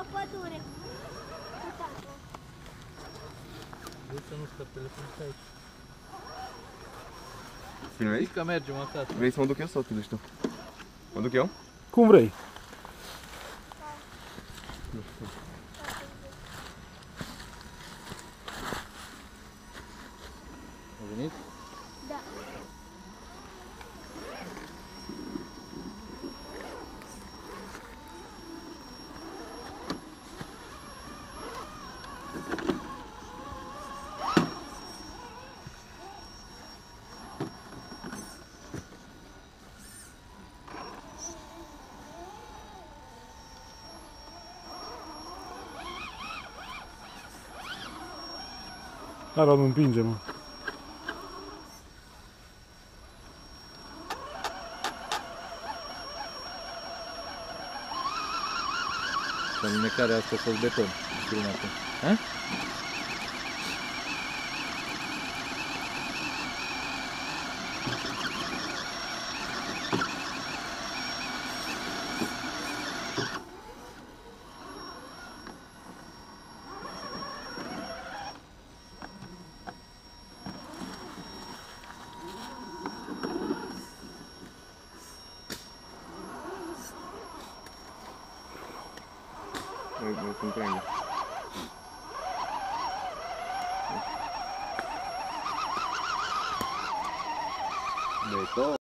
pădure. Cu tata. Vrei să nu stă telefonul aici? Filmezi? Zic că mergem acasă. Vrei să mă duc eu sau te duci tu? Mă duc eu? Cum vrei. A venit? Da. Ara nu împinge, mă. Și alunecarea asta fost beton. Filmată. Ha? Nu sunt prinde. Beton.